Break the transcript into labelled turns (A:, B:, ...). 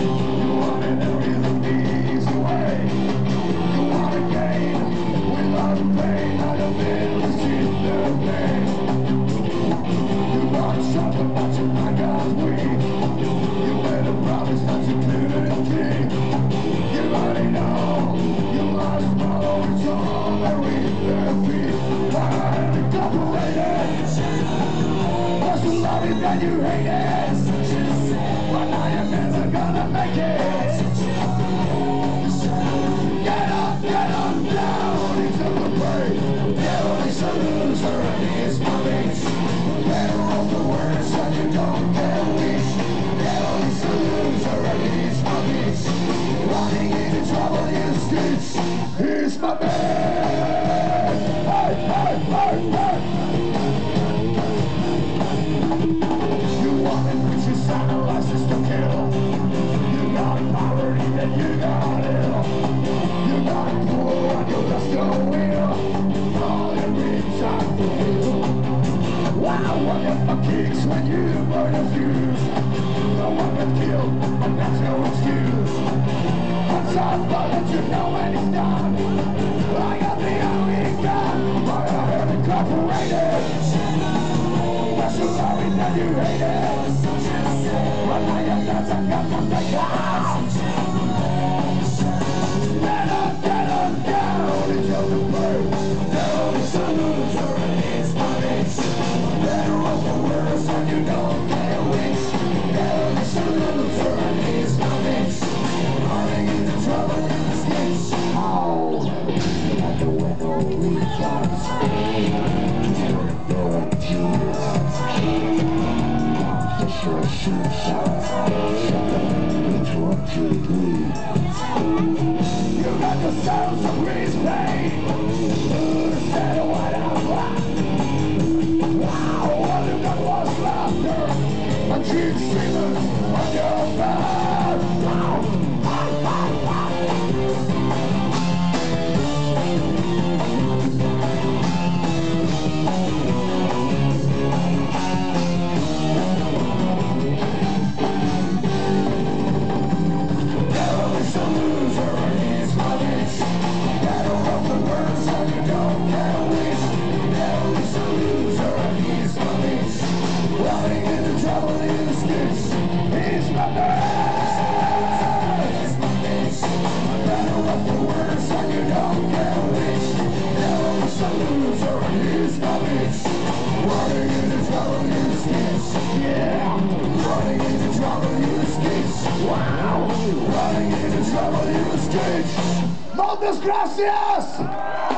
A: You want it in an easy way. You want to gain without pain. I don't feel the shit their pain. You got something but you got weak. You made a promise that you couldn't keep. You already know you lost power. It's all very their feet. I'm incorporated. Was you love it that you hate it? But now you're never gonna make it. Get up down into the brain. Devil is a loser and he's my bitch. Better off the words so you don't get weak. Devil is a loser and he's my bitch. Running into trouble you stitch. He's my man. Hey, hey, hey, hey. You want it, but you sign a license to kill. You got poverty and you got ill. You got poor and you lost your will. All your dreams are fulfilled. Wow, what if my kicks when you burn a fuse? No one got killed, and that's no excuse. I'm sorry, but you know when it's done. I got the only gun, but I have incorporated. That's so sorry that you hate it. But now you're nuts and got to take us. Get on down into the blue. There is a loser and he's my bitch. Better off the worst and you don't get a wish. There is a loser and he's my bitch. Running into trouble in the stitch. Oh, at the window we can't stay. Sure, shoot shots. You got the sounds of Grease pain. Instead of what I want. Wow, all you got was laughter. And cheap streamers on your back. Wow. Wow! Running into trouble in the streets. Muchas gracias!